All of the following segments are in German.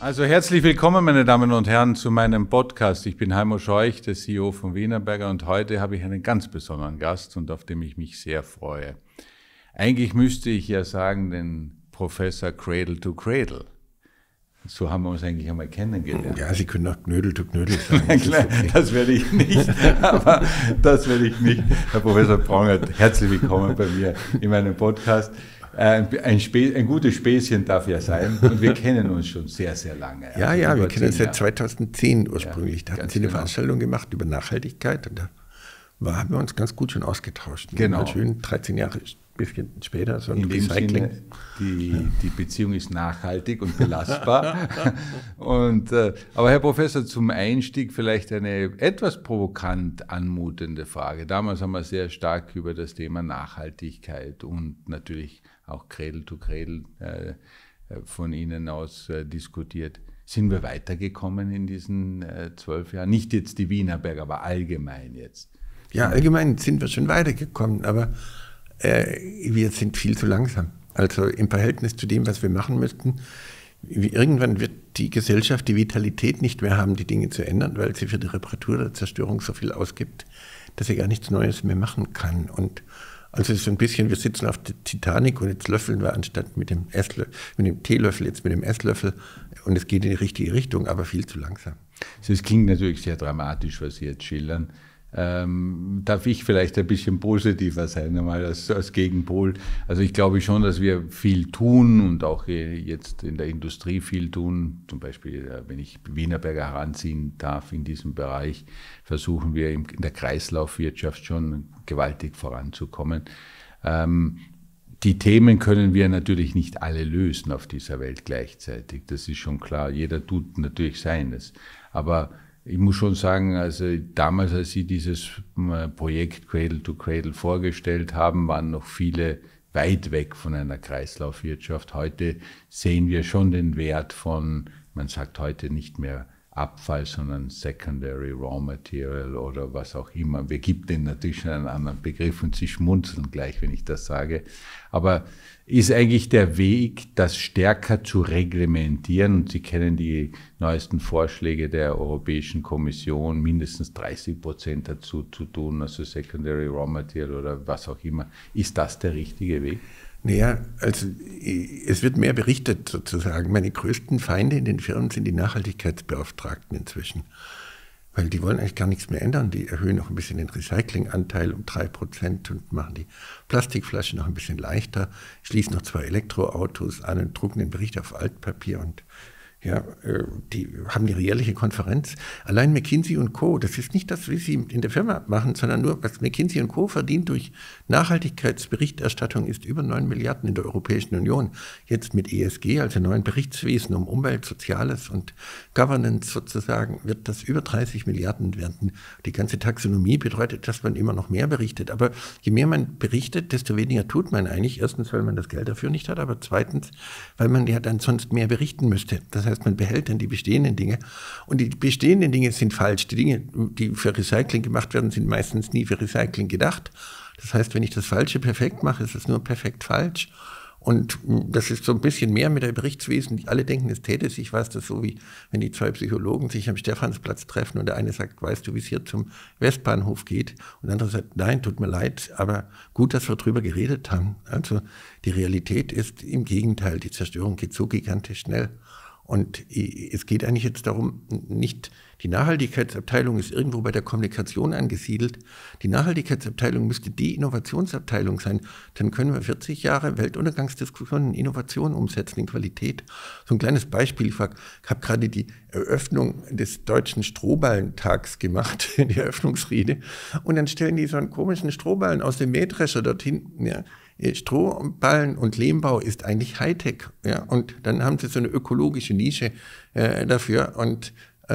Also herzlich willkommen, meine Damen und Herren, zu meinem Podcast. Ich bin Heimo Scheuch, der CEO von Wienerberger, und heute habe ich einen ganz besonderen Gast, und auf den ich mich sehr freue. Eigentlich müsste ich ja sagen, den Professor Cradle to Cradle. So haben wir uns eigentlich einmal kennengelernt. Ja, Sie können auch Knödel to Knödel sagen. Okay. Das werde ich nicht, aber das werde ich nicht. Herr Professor Prangert, herzlich willkommen bei mir in meinem Podcast. Ein gutes Späßchen darf ja sein, und wir kennen uns schon sehr, sehr lange. Ja, also ja, wir kennen uns seit 2010 ursprünglich. Ja, da hatten Sie eine Veranstaltung gemacht über Nachhaltigkeit, und da haben wir uns ganz gut schon ausgetauscht. Genau. Schön 13 Jahre, ein bisschen später, so ein in Recycling. Sinne, die Beziehung ist nachhaltig und belastbar. Aber Herr Professor, zum Einstieg vielleicht eine etwas provokant anmutende Frage. Damals haben wir sehr stark über das Thema Nachhaltigkeit und natürlich auch Cradle to Cradle von Ihnen aus diskutiert. Sind wir weitergekommen in diesen 12 Jahren? Nicht jetzt die Wienerberger, aber allgemein jetzt. Ja, allgemein sind wir schon weitergekommen, aber wir sind viel zu langsam. Also im Verhältnis zu dem, was wir machen müssten. Irgendwann wird die Gesellschaft die Vitalität nicht mehr haben, die Dinge zu ändern, weil sie für die Reparatur oder Zerstörung so viel ausgibt, dass sie gar nichts Neues mehr machen kann. Und also es ist so ein bisschen, wir sitzen auf der Titanic und jetzt löffeln wir anstatt mit dem Teelöffel, jetzt mit dem Esslöffel, und es geht in die richtige Richtung, aber viel zu langsam. Also es klingt natürlich sehr dramatisch, was Sie jetzt schildern. Darf ich vielleicht ein bisschen positiver sein, einmal als Gegenpol? Also ich glaube schon, dass wir viel tun und auch jetzt in der Industrie viel tun. Zum Beispiel, wenn ich Wienerberger heranziehen darf in diesem Bereich, versuchen wir in der Kreislaufwirtschaft schon gewaltig voranzukommen. Die Themen können wir natürlich nicht alle lösen auf dieser Welt gleichzeitig. Das ist schon klar. Jeder tut natürlich seines. Aber ich muss schon sagen, also damals, als Sie dieses Projekt Cradle to Cradle vorgestellt haben, waren noch viele weit weg von einer Kreislaufwirtschaft. Heute sehen wir schon den Wert von, man sagt heute nicht mehr Abfall, sondern Secondary Raw Material oder was auch immer. Wir geben denen natürlich schon einen anderen Begriff, und Sie schmunzeln gleich, wenn ich das sage. Aber ist eigentlich der Weg, das stärker zu reglementieren, und Sie kennen die neuesten Vorschläge der Europäischen Kommission, mindestens 30% dazu zu tun, also Secondary Raw Material oder was auch immer. Ist das der richtige Weg? Naja, also es wird mehr berichtet sozusagen. Meine größten Feinde in den Firmen sind die Nachhaltigkeitsbeauftragten inzwischen. Weil die wollen eigentlich gar nichts mehr ändern. Die erhöhen noch ein bisschen den Recyclinganteil um 3% und machen die Plastikflaschen noch ein bisschen leichter, schließen noch 2 Elektroautos an und drucken den Bericht auf Altpapier, und ja, die haben ihre jährliche Konferenz. Allein McKinsey & Co., das ist nicht das, wie sie in der Firma machen, sondern nur, was McKinsey & Co. verdient durch Nachhaltigkeitsberichterstattung, ist über 9 Milliarden in der Europäischen Union. Jetzt mit ESG, also neuen Berichtswesen um Umwelt, Soziales und Governance sozusagen, wird das über 30 Milliarden werden. Die ganze Taxonomie bedeutet, dass man immer noch mehr berichtet. Aber je mehr man berichtet, desto weniger tut man eigentlich. Erstens, weil man das Geld dafür nicht hat, aber zweitens, weil man ja dann sonst mehr berichten müsste. Das heißt, man behält dann die bestehenden Dinge. Und die bestehenden Dinge sind falsch. Die Dinge, die für Recycling gemacht werden, sind meistens nie für Recycling gedacht. Das heißt, wenn ich das Falsche perfekt mache, ist es nur perfekt falsch. Und das ist so ein bisschen mehr mit der Berichtswesen. Alle denken, es täte sich was. Das ist so, wie wenn die 2 Psychologen sich am Stephansplatz treffen und der eine sagt, weißt du, wie es hier zum Westbahnhof geht? Und der andere sagt, nein, tut mir leid, aber gut, dass wir drüber geredet haben. Also die Realität ist im Gegenteil, die Zerstörung geht so gigantisch schnell. Und es geht eigentlich jetzt darum, nicht, die Nachhaltigkeitsabteilung ist irgendwo bei der Kommunikation angesiedelt. Die Nachhaltigkeitsabteilung müsste die Innovationsabteilung sein. Dann können wir 40 Jahre Weltuntergangsdiskussionen in Innovation umsetzen, in Qualität. So ein kleines Beispiel, ich habe gerade die Eröffnung des Deutschen Strohballentags gemacht, die Eröffnungsrede. Und dann stellen die so einen komischen Strohballen aus dem Mähdrescher dorthin, ja. Strohballen und Lehmbau ist eigentlich Hightech. Ja? Und dann haben sie so eine ökologische Nische dafür und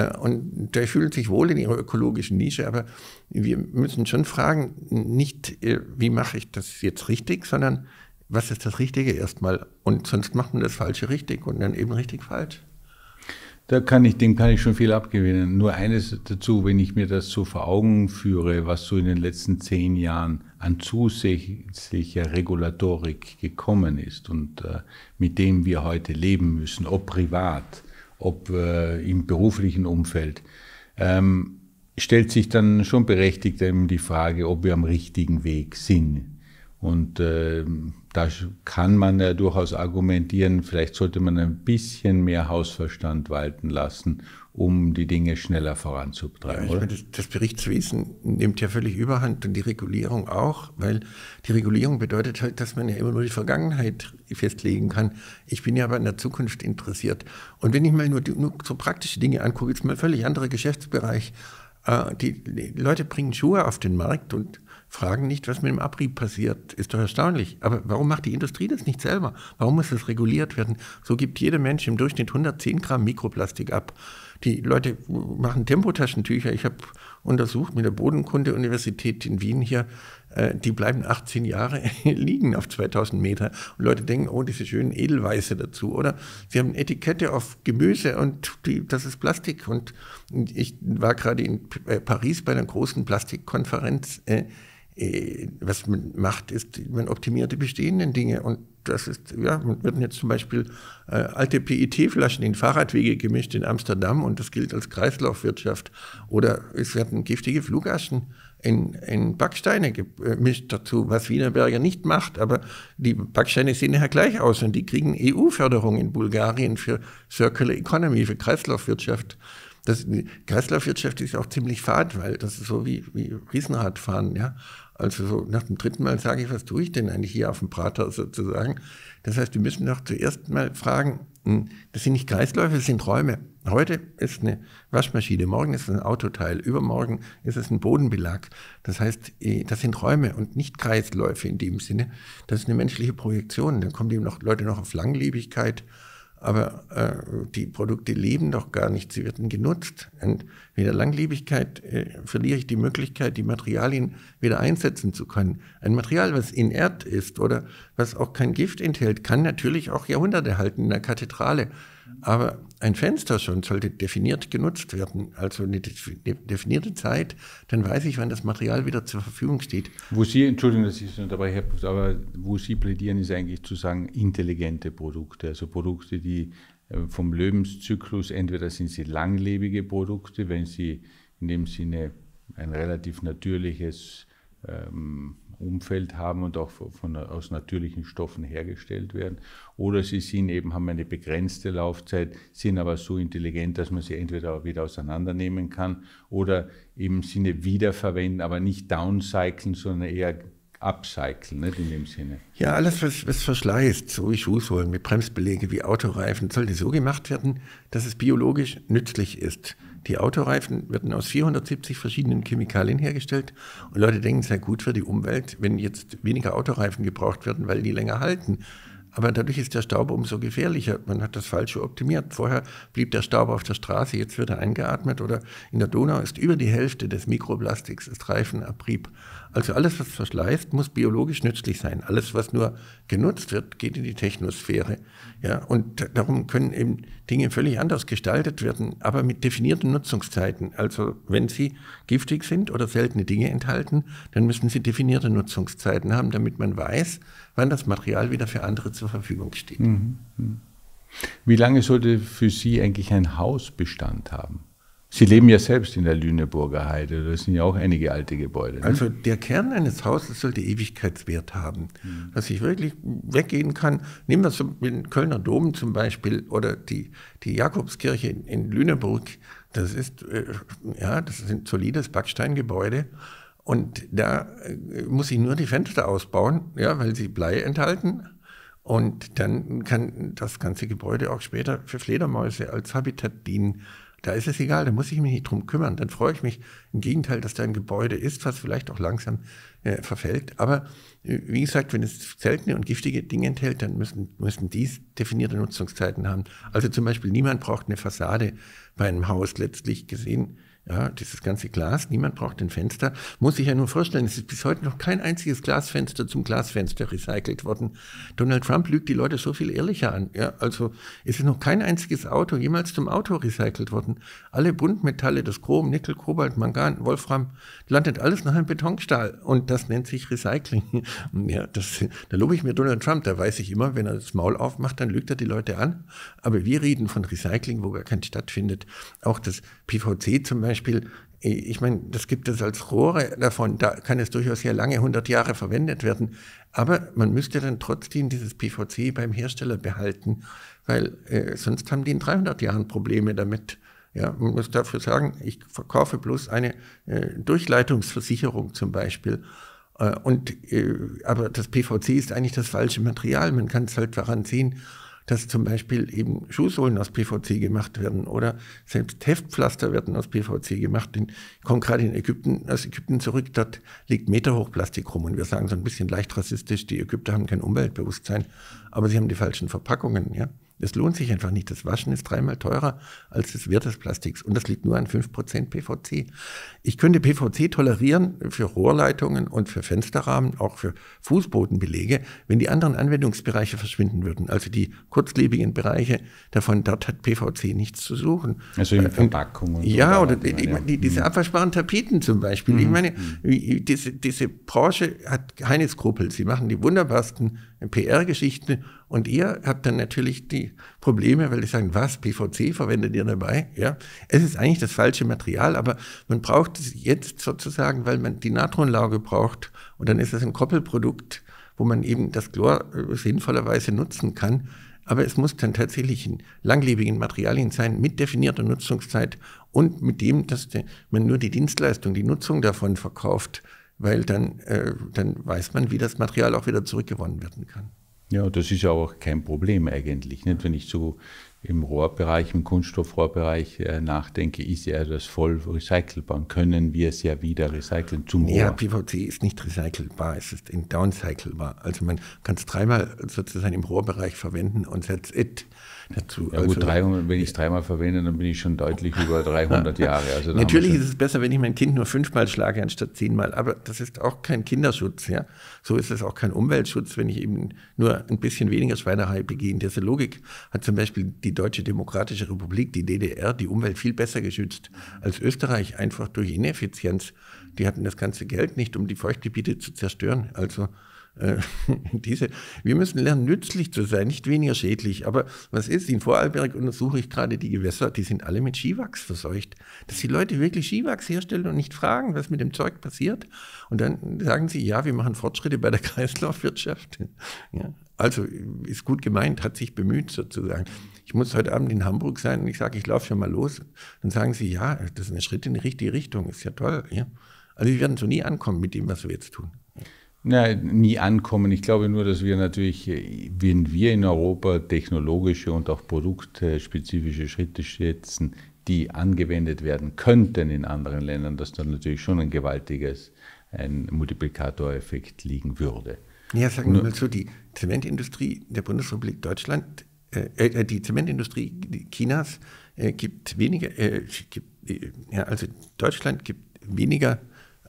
die fühlen sich wohl in ihrer ökologischen Nische, aber wir müssen schon fragen, nicht wie mache ich das jetzt richtig, sondern was ist das Richtige erstmal, und sonst macht man das Falsche richtig und dann eben richtig falsch. Dem kann ich schon viel abgewinnen. Nur eines dazu, wenn ich mir das so vor Augen führe, was so in den letzten 10 Jahren an zusätzlicher Regulatorik gekommen ist und mit dem wir heute leben müssen, ob privat, ob im beruflichen Umfeld, stellt sich dann schon berechtigt eben die Frage, ob wir am richtigen Weg sind. Und da kann man ja durchaus argumentieren, vielleicht sollte man ein bisschen mehr Hausverstand walten lassen, um die Dinge schneller voranzutreiben. Ja, ich meine, das Berichtswesen nimmt ja völlig überhand und die Regulierung auch, weil die Regulierung bedeutet halt, dass man ja immer nur die Vergangenheit festlegen kann. Ich bin ja aber in der Zukunft interessiert. Und wenn ich mal nur so praktische Dinge angucke, jetzt mal völlig anderer Geschäftsbereich. Die Leute bringen Schuhe auf den Markt und fragen nicht, was mit dem Abrieb passiert. Ist doch erstaunlich. Aber warum macht die Industrie das nicht selber? Warum muss das reguliert werden? So gibt jeder Mensch im Durchschnitt 110 Gramm Mikroplastik ab. Die Leute machen Tempotaschentücher. Ich habe untersucht mit der Bodenkunde-Universität in Wien hier, die bleiben 18 Jahre liegen auf 2000 Meter. Und Leute denken, oh, diese schönen Edelweiße dazu. Oder sie haben Etikette auf Gemüse und das ist Plastik. Und ich war gerade in Paris bei einer großen Plastikkonferenz. Was man macht, ist, man optimiert die bestehenden Dinge. Und das ist, ja, werden jetzt zum Beispiel alte PET-Flaschen in Fahrradwege gemischt in Amsterdam und das gilt als Kreislaufwirtschaft. Oder es werden giftige Flugaschen in Backsteine gemischt dazu, was Wienerberger nicht macht. Aber die Backsteine sehen ja gleich aus und die kriegen EU-Förderung in Bulgarien für Circular Economy, für Kreislaufwirtschaft. Kreislaufwirtschaft ist auch ziemlich fad, weil das ist so wie Riesenradfahren, ja. Also so nach dem dritten Mal sage ich, was tue ich denn eigentlich hier auf dem Prater sozusagen? Das heißt, wir müssen doch zuerst mal fragen, das sind nicht Kreisläufe, das sind Räume. Heute ist eine Waschmaschine, morgen ist es ein Autoteil, übermorgen ist es ein Bodenbelag. Das heißt, das sind Räume und nicht Kreisläufe in dem Sinne. Das ist eine menschliche Projektion. Dann kommen die Leute noch auf Langlebigkeit. Aber die Produkte leben doch gar nicht, sie werden genutzt. Und mit der Langlebigkeit verliere ich die Möglichkeit, die Materialien wieder einsetzen zu können. Ein Material, was inert ist oder was auch kein Gift enthält, kann natürlich auch Jahrhunderte halten in der Kathedrale. Aber ein Fenster schon sollte definiert genutzt werden, also eine definierte Zeit, dann weiß ich, wann das Material wieder zur Verfügung steht. Wo Sie, Entschuldigung, dass ich so unterbreche, aber wo Sie plädieren, ist eigentlich zu sagen, intelligente Produkte, also Produkte, die vom Lebenszyklus, entweder sind sie langlebige Produkte, wenn sie in dem Sinne ein relativ natürliches Umfeld haben und auch aus natürlichen Stoffen hergestellt werden. Oder sie haben eine begrenzte Laufzeit, sind aber so intelligent, dass man sie entweder wieder auseinandernehmen kann oder im Sinne wiederverwenden, aber nicht downcyclen, sondern eher upcyclen, nicht in dem Sinne. Ja, alles, was verschleißt, so wie Schuhsohlen, mit Bremsbeläge, wie Autoreifen, sollte so gemacht werden, dass es biologisch nützlich ist. Die Autoreifen werden aus 470 verschiedenen Chemikalien hergestellt und Leute denken, es sei gut für die Umwelt, wenn jetzt weniger Autoreifen gebraucht werden, weil die länger halten. Aber dadurch ist der Staub umso gefährlicher. Man hat das Falsche optimiert. Vorher blieb der Staub auf der Straße, jetzt wird er eingeatmet. Oder in der Donau ist über die Hälfte des Mikroplastiks ist Reifenabrieb. Also alles, was verschleißt, muss biologisch nützlich sein. Alles, was nur genutzt wird, geht in die Technosphäre. Ja, und darum können eben Dinge völlig anders gestaltet werden, aber mit definierten Nutzungszeiten. Also wenn sie giftig sind oder seltene Dinge enthalten, dann müssen sie definierte Nutzungszeiten haben, damit man weiß, wann das Material wieder für andere zur Verfügung steht. Wie lange sollte für Sie eigentlich ein Haus Bestand haben? Sie leben ja selbst in der Lüneburger Heide, das sind ja auch einige alte Gebäude. Ne? Also der Kern eines Hauses sollte Ewigkeitswert haben, dass ich wirklich weggehen kann. Nehmen wir so den Kölner Dom zum Beispiel oder die Jakobskirche in Lüneburg. Das sind solides Backsteingebäude. Und da muss ich nur die Fenster ausbauen, ja, weil sie Blei enthalten. Und dann kann das ganze Gebäude auch später für Fledermäuse als Habitat dienen. Da ist es egal, da muss ich mich nicht drum kümmern. Dann freue ich mich im Gegenteil, dass da ein Gebäude ist, was vielleicht auch langsam verfällt. Aber wie gesagt, wenn es seltene und giftige Dinge enthält, dann müssen dies definierte Nutzungszeiten haben. Also zum Beispiel niemand braucht eine Fassade bei einem Haus letztlich gesehen. Ja, dieses ganze Glas, niemand braucht ein Fenster. Muss sich ja nur vorstellen, es ist bis heute noch kein einziges Glasfenster zum Glasfenster recycelt worden. Donald Trump lügt die Leute so viel ehrlicher an. Ja, also es ist noch kein einziges Auto jemals zum Auto recycelt worden. Alle Buntmetalle, das Chrom, Nickel, Kobalt, Mangan, Wolfram, landet alles nach einem Betonstahl. Und das nennt sich Recycling. Ja, da lobe ich mir Donald Trump, da weiß ich immer, wenn er das Maul aufmacht, dann lügt er die Leute an. Aber wir reden von Recycling, wo gar kein stattfindet. Auch das PVC zum Beispiel, ich meine, das gibt es als Rohre davon, da kann es durchaus sehr lange, 100 Jahre verwendet werden, aber man müsste dann trotzdem dieses PVC beim Hersteller behalten, weil sonst haben die in 300 Jahren Probleme damit. Ja, man muss dafür sagen, ich verkaufe bloß eine Durchleitungsversicherung zum Beispiel. Aber das PVC ist eigentlich das falsche Material. Man kann es halt daran sehen, dass zum Beispiel eben Schuhsohlen aus PVC gemacht werden oder selbst Heftpflaster werden aus PVC gemacht. Ich komme gerade aus Ägypten zurück, dort liegt meterhoch Plastik rum und wir sagen so ein bisschen leicht rassistisch, die Ägypter haben kein Umweltbewusstsein, aber sie haben die falschen Verpackungen, ja. Es lohnt sich einfach nicht. Das Waschen ist 3-mal teurer als das Wert des Plastiks. Und das liegt nur an 5% PVC. Ich könnte PVC tolerieren für Rohrleitungen und für Fensterrahmen, auch für Fußbodenbelege, wenn die anderen Anwendungsbereiche verschwinden würden. Also die kurzlebigen Bereiche davon, dort hat PVC nichts zu suchen. Also in Verpackungen. Ja, oder diese abwaschbaren Tapeten zum Beispiel. Ich meine, diese Branche hat keine Skrupel. Sie machen die wunderbarsten PR-Geschichten und ihr habt dann natürlich die Probleme, weil die sagen, was, PVC verwendet ihr dabei? Ja, es ist eigentlich das falsche Material, aber man braucht es jetzt sozusagen, weil man die Natronlauge braucht und dann ist es ein Koppelprodukt, wo man eben das Chlor sinnvollerweise nutzen kann. Aber es muss dann tatsächlich in langlebigen Materialien sein, mit definierter Nutzungszeit und mit dem, dass man nur die Dienstleistung, die Nutzung davon verkauft, weil dann weiß man, wie das Material auch wieder zurückgewonnen werden kann. Ja, das ist ja auch kein Problem eigentlich. Nicht? Wenn ich so im Rohrbereich, im Kunststoffrohrbereich nachdenke, ist ja das voll recycelbar. Und können wir es ja wieder recyceln zum Rohr? Ja, PVC ist nicht recycelbar, es ist downcyclbar. Also man kann es 3-mal sozusagen im Rohrbereich verwenden und that's it. Dazu. Ja gut, wenn ich es 3-mal verwende, dann bin ich schon deutlich über 300 Jahre. Also natürlich ist es besser, wenn ich mein Kind nur 5-mal schlage, anstatt 10-mal. Aber das ist auch kein Kinderschutz. Ja? So ist es auch kein Umweltschutz, wenn ich eben nur ein bisschen weniger Schweinerei begehe. In dieser Logik hat zum Beispiel die Deutsche Demokratische Republik, die DDR, die Umwelt viel besser geschützt als Österreich, einfach durch Ineffizienz. Die hatten das ganze Geld nicht, um die Feuchtgebiete zu zerstören. Also wir müssen lernen, nützlich zu sein, nicht weniger schädlich. Aber was ist? In Vorarlberg untersuche ich gerade die Gewässer, die sind alle mit Skiwachs verseucht. Dass die Leute wirklich Skiwachs herstellen und nicht fragen, was mit dem Zeug passiert. Und dann sagen sie, ja, wir machen Fortschritte bei der Kreislaufwirtschaft. Ja, also ist gut gemeint, hat sich bemüht sozusagen. Ich muss heute Abend in Hamburg sein und ich sage, ich laufe schon mal los. Dann sagen sie, ja, das ist ein Schritt in die richtige Richtung, ist ja toll. Ja. Also wir werden so nie ankommen mit dem, was wir jetzt tun. Ja, nie ankommen. Ich glaube nur, dass wir natürlich, wenn wir in Europa technologische und auch produktspezifische Schritte setzen, die angewendet werden könnten in anderen Ländern, dass dann natürlich schon ein Multiplikatoreffekt liegen würde. Ja, sagen wir mal so, die Zementindustrie der Bundesrepublik Deutschland, die Zementindustrie Chinas gibt weniger, also Deutschland gibt weniger,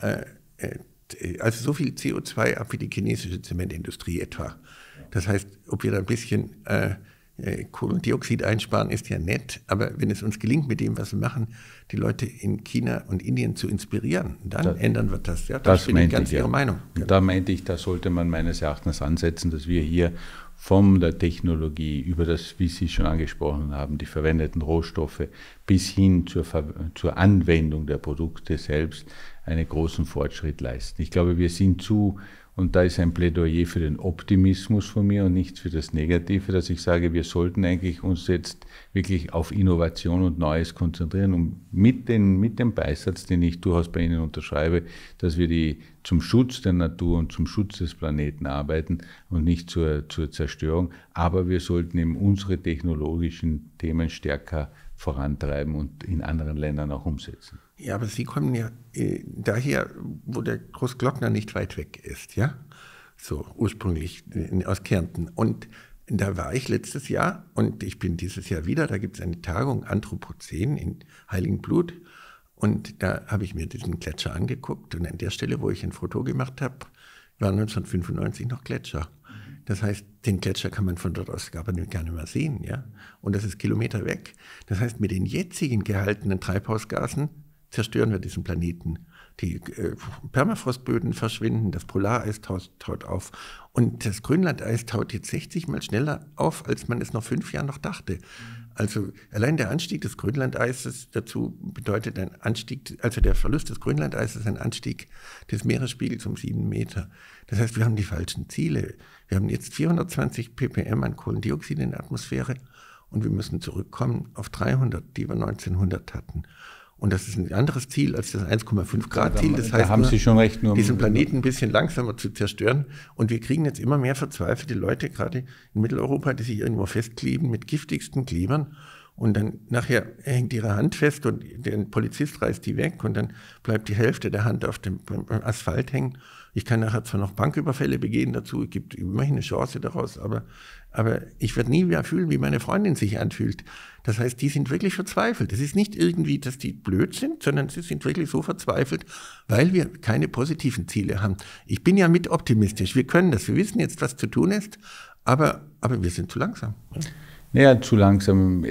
also so viel CO2 ab wie die chinesische Zementindustrie etwa. Das heißt, ob wir da ein bisschen Kohlendioxid einsparen, ist ja nett, aber wenn es uns gelingt, mit dem, was wir machen, die Leute in China und Indien zu inspirieren, dann ändern wir das. Ja, das bin ich ganz Ihrer Meinung. Da meinte ich, da sollte man meines Erachtens ansetzen, dass wir hier von der Technologie über das, wie Sie schon angesprochen haben, die verwendeten Rohstoffe bis hin zur Anwendung der Produkte selbst einen großen Fortschritt leisten. Ich glaube, wir sind und da ist ein Plädoyer für den Optimismus von mir und nicht für das Negative, dass ich sage, wir sollten eigentlich uns jetzt wirklich auf Innovation und Neues konzentrieren und mit dem Beisatz, den ich durchaus bei Ihnen unterschreibe, dass wir zum Schutz der Natur und zum Schutz des Planeten arbeiten und nicht zur Zerstörung. Aber wir sollten eben unsere technologischen Themen stärker vorantreiben und in anderen Ländern auch umsetzen. Ja, aber Sie kommen ja daher, wo der Großglockner nicht weit weg ist, ja? So ursprünglich aus Kärnten. Und da war ich letztes Jahr und ich bin dieses Jahr wieder, da gibt es eine Tagung Anthropozän in Heiligenblut. Und da habe ich mir diesen Gletscher angeguckt und an der Stelle, wo ich ein Foto gemacht habe, war 1995 noch Gletscher. Das heißt, den Gletscher kann man von dort aus gar nicht mehr sehen, ja. Und das ist Kilometer weg. Das heißt, mit den jetzigen gehaltenen Treibhausgasen zerstören wir diesen Planeten. Die Permafrostböden verschwinden, das Polareis taut auf. Und das Grönlandeis taut jetzt 60 Mal schneller auf, als man es noch 5 Jahren noch dachte. Also allein der Anstieg des Grönlandeises dazu bedeutet ein Anstieg, also der Verlust des Grönlandeises ein Anstieg des Meeresspiegels um 7 Meter. Das heißt, wir haben die falschen Ziele. Wir haben jetzt 420 ppm an Kohlendioxid in der Atmosphäre und wir müssen zurückkommen auf 300, die wir 1900 hatten. Und das ist ein anderes Ziel als das 1,5 Grad Ziel. Das heißt, haben Sie schon recht, nur diesen Planeten ein bisschen langsamer zu zerstören. Und wir kriegen jetzt immer mehr verzweifelte Leute, gerade in Mitteleuropa, die sich irgendwo festkleben mit giftigsten Klebern. Und dann nachher hängt ihre Hand fest und der Polizist reißt die weg und dann bleibt die Hälfte der Hand auf dem Asphalt hängen. Ich kann nachher zwar noch Banküberfälle begehen dazu, es gibt immerhin eine Chance daraus, aber ich werde nie mehr fühlen, wie meine Freundin sich anfühlt. Das heißt, die sind wirklich verzweifelt. Es ist nicht irgendwie, dass die blöd sind, sondern sie sind wirklich so verzweifelt, weil wir keine positiven Ziele haben. Ich bin ja mit optimistisch, wir können das, wir wissen jetzt, was zu tun ist, aber wir sind zu langsam. Naja, zu langsam.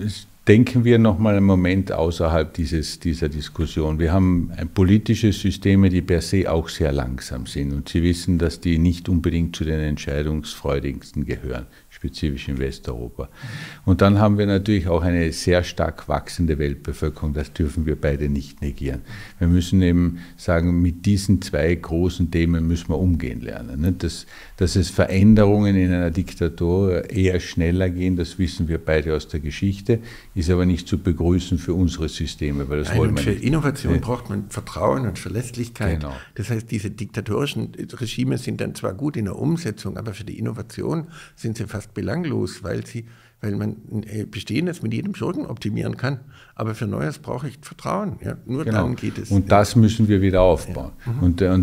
Denken wir noch mal einen Moment außerhalb dieser Diskussion. Wir haben politische Systeme, die per se auch sehr langsam sind. Und Sie wissen, dass die nicht unbedingt zu den entscheidungsfreudigsten gehören, spezifisch in Westeuropa. Und dann haben wir natürlich auch eine sehr stark wachsende Weltbevölkerung. Das dürfen wir beide nicht negieren. Wir müssen eben sagen, mit diesen zwei großen Themen müssen wir umgehen lernen. Dass es Veränderungen in einer Diktatur eher schneller gehen, das wissen wir beide aus der Geschichte, ist aber nicht zu begrüßen für unsere Systeme, weil das wollen wir nicht. Für Innovation braucht man Vertrauen und Verlässlichkeit. Genau. Das heißt, diese diktatorischen Regime sind dann zwar gut in der Umsetzung, aber für die Innovation sind sie fast belanglos, weil man Bestehendes mit jedem Schurken optimieren kann. Aber für Neues brauche ich Vertrauen. Ja? Nur darum geht es. Und das müssen wir wieder aufbauen. Ja.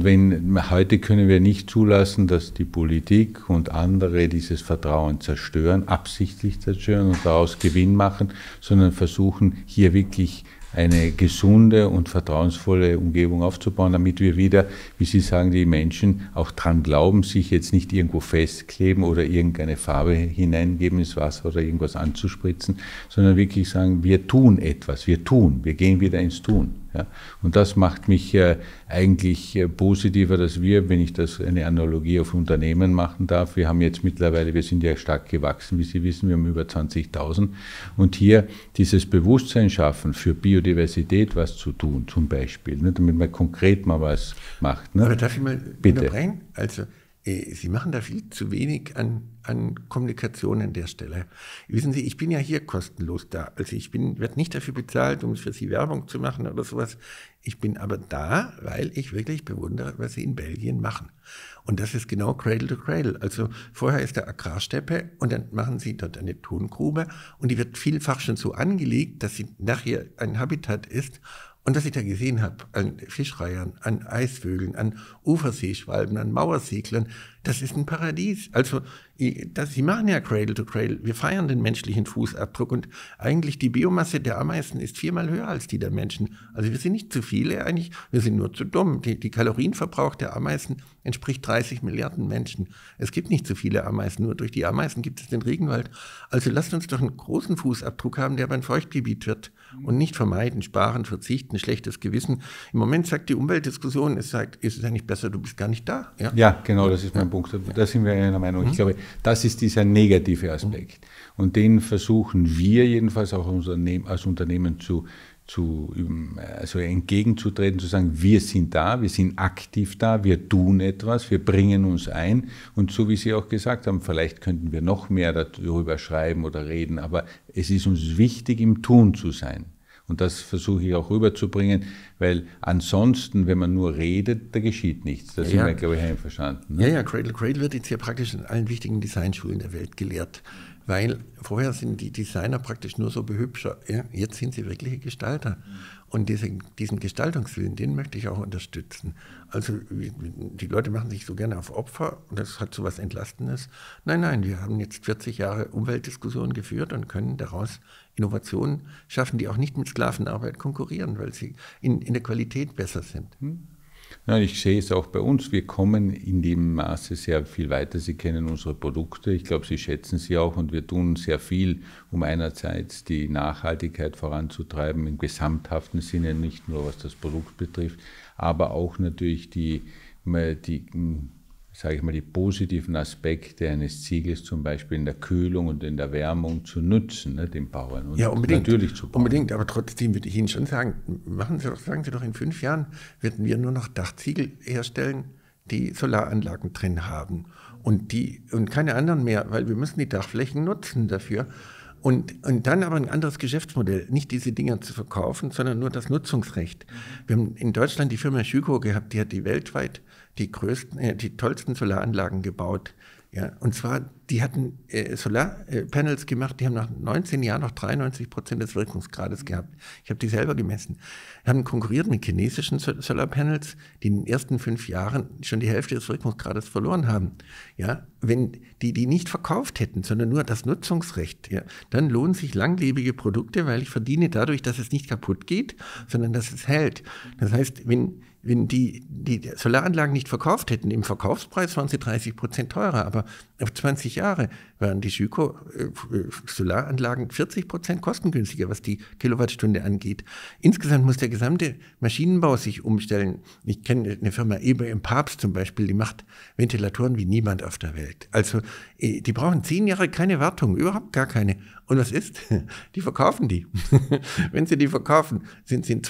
Und heute können wir nicht zulassen, dass die Politik und andere dieses Vertrauen zerstören, absichtlich zerstören und daraus Gewinn machen, sondern versuchen, hier wirklich eine gesunde und vertrauensvolle Umgebung aufzubauen, damit wir wieder, wie Sie sagen, die Menschen auch dran glauben, sich jetzt nicht irgendwo festkleben oder irgendeine Farbe hineingeben ins Wasser oder irgendwas anzuspritzen, sondern wirklich sagen, wir tun etwas, wir gehen wieder ins Tun. Ja? Und das macht mich eigentlich positiver, dass wir, wenn ich das eine Analogie auf Unternehmen machen darf, wir sind ja stark gewachsen, wie Sie wissen, wir haben über 20.000 und hier dieses Bewusstsein schaffen, für Biodiversität was zu tun, zum Beispiel, ne, damit man konkret mal was macht. Ne? Aber darf ich mal unterbrechen? Also Sie machen da viel zu wenig an Kommunikation an der Stelle. Wissen Sie, ich bin ja hier kostenlos da. Also ich werde nicht dafür bezahlt, um für Sie Werbung zu machen oder sowas. Ich bin aber da, weil ich wirklich bewundere, was Sie in Belgien machen. Und das ist genau Cradle to Cradle. Also vorher ist da Agrarsteppe und dann machen Sie dort eine Tongrube und die wird vielfach schon so angelegt, dass sie nachher ein Habitat ist. Und was ich da gesehen habe, an Fischreihern, an Eisvögeln, an Uferseeschwalben, an Mauerseglern, das ist ein Paradies. Also, Sie machen ja Cradle to Cradle. Wir feiern den menschlichen Fußabdruck und eigentlich die Biomasse der Ameisen ist 4-mal höher als die der Menschen. Also wir sind nicht zu viele eigentlich, wir sind nur zu dumm. Die Kalorienverbrauch der Ameisen entspricht 30 Milliarden Menschen. Es gibt nicht so viele Ameisen, nur durch die Ameisen gibt es den Regenwald. Also lasst uns doch einen großen Fußabdruck haben, der beim Feuchtgebiet wird und nicht vermeiden, sparen, verzichten, schlechtes Gewissen. Im Moment sagt die Umweltdiskussion, ist es eigentlich besser, du bist gar nicht da. Ja, genau, das ist mein Punkt. Da sind wir einer Meinung. Ich glaube, das ist dieser negative Aspekt. Und den versuchen wir jedenfalls auch als Unternehmen also entgegenzutreten, zu sagen, wir sind da, wir sind aktiv da, wir tun etwas, wir bringen uns ein. Und so wie Sie auch gesagt haben, vielleicht könnten wir noch mehr darüber schreiben oder reden, aber es ist uns wichtig, im Tun zu sein. Und das versuche ich auch rüberzubringen, weil ansonsten, wenn man nur redet, da geschieht nichts. Da sind wir, glaube ich, einverstanden. Ne? Ja, Cradle to Cradle wird jetzt ja praktisch in allen wichtigen Designschulen der Welt gelehrt. weil vorher sind die Designer praktisch nur so Behübscher. Ja? Jetzt sind sie wirkliche Gestalter. Und diesen Gestaltungswillen, den möchte ich auch unterstützen. Also die Leute machen sich so gerne auf Opfer und das hat so was Entlastendes. Nein, wir haben jetzt 40 Jahre Umweltdiskussionen geführt und können daraus Innovationen schaffen, die auch nicht mit Sklavenarbeit konkurrieren, weil sie in der Qualität besser sind. Ja, ich sehe es auch bei uns. Wir kommen in dem Maße sehr viel weiter. Sie kennen unsere Produkte. Ich glaube, Sie schätzen sie auch. Und wir tun sehr viel, um einerseits die Nachhaltigkeit voranzutreiben, im gesamthaften Sinne, nicht nur was das Produkt betrifft, aber auch natürlich die positiven Aspekte eines Ziegels, zum Beispiel in der Kühlung und in der Wärmung, zu nutzen, ne, den Bauern. Und ja, unbedingt. Natürlich zu bauen. Unbedingt, aber trotzdem würde ich Ihnen schon sagen, sagen Sie doch, in 5 Jahren werden wir nur noch Dachziegel herstellen, die Solaranlagen drin haben und keine anderen mehr, weil wir müssen die Dachflächen nutzen dafür. Und dann aber ein anderes Geschäftsmodell, nicht diese Dinger zu verkaufen, sondern nur das Nutzungsrecht. Wir haben in Deutschland die Firma Schüco gehabt, die hat die weltweit die tollsten Solaranlagen gebaut. Ja, und zwar, die hatten Solarpanels gemacht, die haben nach 19 Jahren noch 93% des Wirkungsgrades gehabt. Ich habe die selber gemessen. Haben konkurriert mit chinesischen Solarpanels, die in den ersten 5 Jahren schon die Hälfte des Wirkungsgrades verloren haben. Ja, wenn die nicht verkauft hätten, sondern nur das Nutzungsrecht, ja, dann lohnen sich langlebige Produkte, weil ich verdiene dadurch, dass es nicht kaputt geht, sondern dass es hält. Das heißt, wenn die Solaranlagen nicht verkauft hätten, im Verkaufspreis waren sie 30% teurer, aber auf 20 Jahre waren die Schüco Solaranlagen 40% kostengünstiger, was die Kilowattstunde angeht. Insgesamt muss der gesamte Maschinenbau sich umstellen. Ich kenne eine Firma Eber im Papst zum Beispiel, die macht Ventilatoren wie niemand auf der Welt. Also die brauchen 10 Jahre keine Wartung, überhaupt gar keine. Und was ist? Die verkaufen die. Wenn sie die verkaufen, sind sie in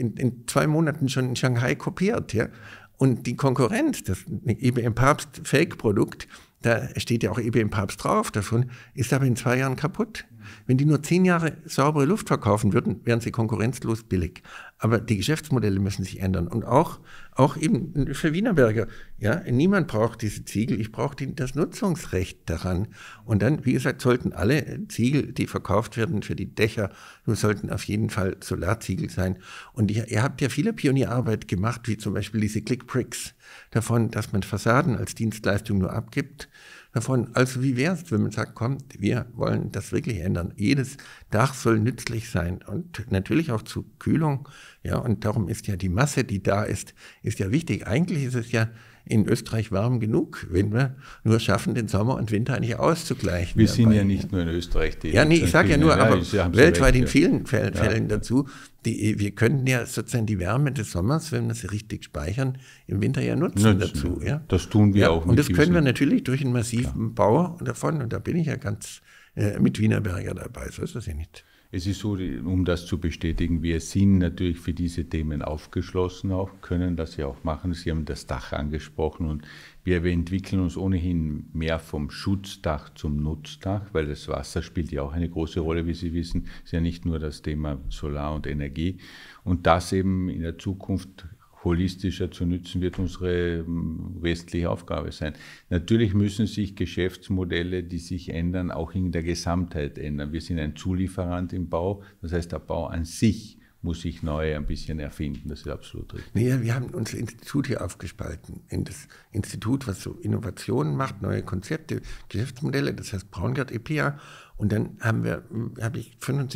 2 Monaten schon in Shanghai kopiert. Ja? Und die Konkurrenz, das IBM Papst Fake-Produkt, da steht ja auch IBM Papst drauf, davon ist aber in 2 Jahren kaputt. Wenn die nur 10 Jahre saubere Luft verkaufen würden, wären sie konkurrenzlos billig. Aber die Geschäftsmodelle müssen sich ändern. Und auch eben für Wienerberger. Ja, niemand braucht diese Ziegel, ich brauche das Nutzungsrecht daran. Und dann, wie gesagt, sollten alle Ziegel, die verkauft werden für die Dächer, sollten auf jeden Fall Solarziegel sein. Und ihr habt ja viele Pionierarbeit gemacht, wie zum Beispiel diese Click-Bricks, davon, dass man Fassaden als Dienstleistung nur abgibt. Davon, also wie wäre es, wenn man sagt, komm, wir wollen das wirklich ändern. Jedes Dach soll nützlich sein und natürlich auch zur Kühlung. Ja, und darum ist ja die Masse, die da ist ja wichtig. Eigentlich ist es ja in Österreich warm genug, wenn wir nur schaffen, den Sommer und Winter eigentlich auszugleichen. Wir sind ja nicht nur in Österreich. Ja, nee, ich sage ja nur, aber weltweit in vielen Fällen dazu. Wir könnten ja sozusagen die Wärme des Sommers, wenn wir sie richtig speichern, im Winter ja nutzen dazu. Ja? Das tun wir auch. Und das können wir natürlich durch einen massiven Bau davon. Und da bin ich ja ganz mit Wienerberger dabei. So ist das ja nicht. Es ist so, um das zu bestätigen, wir sind natürlich für diese Themen aufgeschlossen auch, können das ja auch machen. Sie haben das Dach angesprochen und wir entwickeln uns ohnehin mehr vom Schutzdach zum Nutzdach, weil das Wasser spielt ja auch eine große Rolle, wie Sie wissen. Es ist ja nicht nur das Thema Solar und Energie. Und das eben in der Zukunft holistischer zu nützen, wird unsere westliche Aufgabe sein. Natürlich müssen sich Geschäftsmodelle, die sich ändern, auch in der Gesamtheit ändern. Wir sind ein Zulieferant im Bau, das heißt, der Bau an sich muss sich neu ein bisschen erfinden, das ist absolut richtig. Naja, wir haben unser Institut hier aufgespalten in das Institut, was so Innovationen macht, neue Konzepte, Geschäftsmodelle, das heißt Braungart EPA. Und dann habe ich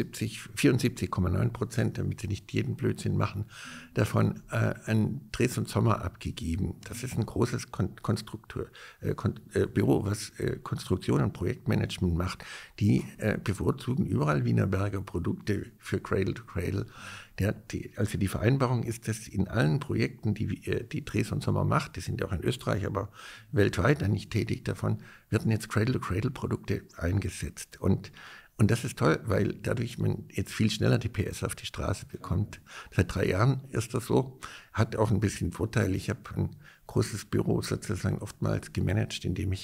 74,9%, damit sie nicht jeden Blödsinn machen, davon an Dres und Sommer abgegeben. Das ist ein großes Büro, was Konstruktion und Projektmanagement macht. Die bevorzugen überall Wienerberger Produkte für Cradle to Cradle. Also die Vereinbarung ist, dass in allen Projekten, die Dres und Sommer macht, die sind ja auch in Österreich, aber weltweit eigentlich tätig davon, werden jetzt Cradle-to-Cradle-Produkte eingesetzt. Und das ist toll, weil dadurch man jetzt viel schneller die PS auf die Straße bekommt. Seit 3 Jahren ist das so. Hat auch ein bisschen Vorteil. Ich habe ein großes Büro sozusagen oftmals gemanagt, in dem ich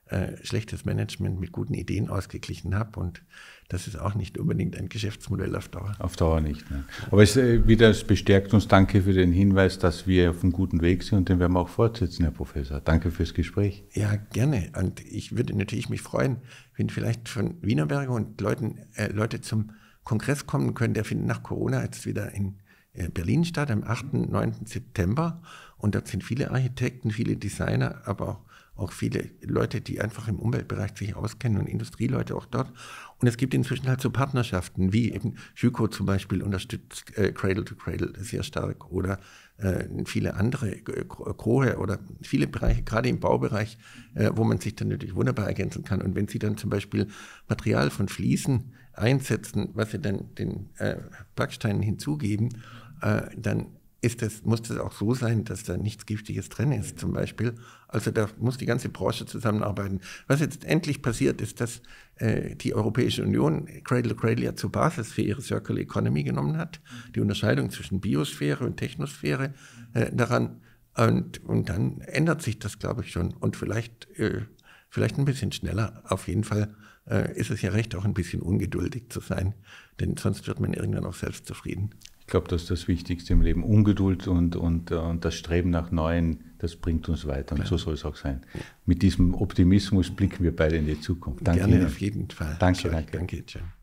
schlechtes Management mit guten Ideen ausgeglichen habe. Und das ist auch nicht unbedingt ein Geschäftsmodell auf Dauer. Auf Dauer nicht. Ne? Aber es bestärkt uns. Danke für den Hinweis, dass wir auf einem guten Weg sind und den werden wir auch fortsetzen, Herr Professor. Danke fürs Gespräch. Ja, gerne. Und ich würde natürlich mich freuen, wenn vielleicht von Wienerberger und Leute zum Kongress kommen können. Der findet nach Corona jetzt wieder in Berlin statt, am 8. und 9. September. Und dort sind viele Architekten, viele Designer, aber auch viele Leute, die einfach im Umweltbereich sich auskennen und Industrieleute auch dort. Und es gibt inzwischen halt so Partnerschaften, wie eben Schüco zum Beispiel unterstützt Cradle to Cradle sehr stark oder viele andere, Grohe oder viele Bereiche, gerade im Baubereich, wo man sich dann natürlich wunderbar ergänzen kann. Und wenn Sie dann zum Beispiel Material von Fliesen einsetzen, was Sie dann den Backsteinen hinzugeben, dann muss das auch so sein, dass da nichts Giftiges drin ist zum Beispiel. Also da muss die ganze Branche zusammenarbeiten. Was jetzt endlich passiert, ist, dass die Europäische Union Cradle to Cradle ja zur Basis für ihre Circular Economy genommen hat. Die Unterscheidung zwischen Biosphäre und Technosphäre daran. Und dann ändert sich das, glaube ich, schon. Und vielleicht ein bisschen schneller. Auf jeden Fall ist es ja recht, auch ein bisschen ungeduldig zu sein. Denn sonst wird man irgendwann auch selbstzufrieden. Ich glaube, das ist das Wichtigste im Leben. Ungeduld und das Streben nach Neuen, das bringt uns weiter. Und so soll es auch sein. Ja. Mit diesem Optimismus blicken wir beide in die Zukunft. Danke Gerne Ihnen. Auf jeden Fall. Danke. Danke, John.